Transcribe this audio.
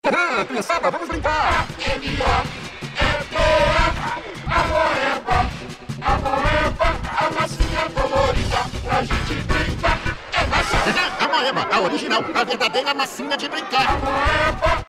Criançada, vamos brincar! A massinha colorida pra gente brincar. É massa. A moeba, a original, a verdadeira massinha de brincar.